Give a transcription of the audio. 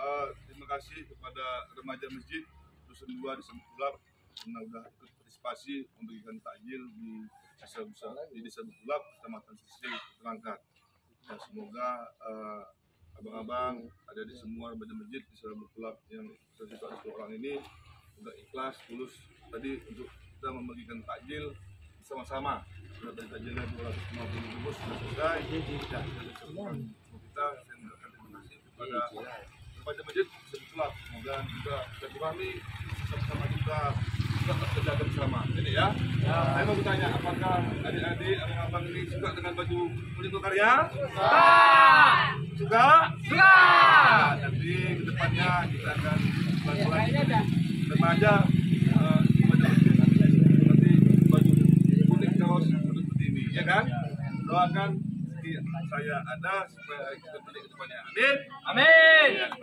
terima kasih kepada remaja masjid Dusun 2 di Sebetulap karena sudah ikut partisipasi memberikan takjil di Desa Betulap, Kecamatan Sisri, Terangkat. Ya, semoga abang-abang ada di semua remaja masjid di Desa Betulap yang terlibat 10 orang ini sudah ikhlas, tulus tadi untuk kita membagikan takjil sama-sama. Sudah dari takjilnya 250 bungkus sudah selesai. Ya, kita mengucapkan terima kasih kepada remaja masjid Sebetulap. Semoga juga kita kurangi sama-sama kita kerja bersama. Jadi ya, saya mau bertanya, apakah adik-adik, abang-abang ini suka dengan baju kuning karya? Suka? Nanti kedepannya kita akan bantu remaja nanti baju kuning kaos seperti ini, ya kan? Doakan saya ada supaya kita beli kedepannya. Amin.